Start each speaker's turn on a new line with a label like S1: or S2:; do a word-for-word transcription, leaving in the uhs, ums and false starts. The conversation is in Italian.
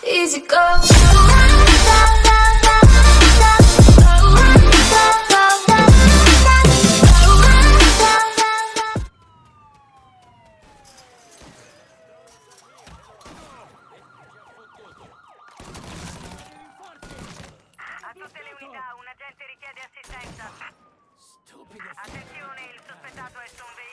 S1: easy go.
S2: A tutte le unità, un agente richiede assistenza. Attenzione, il sospettato è su un veicolo.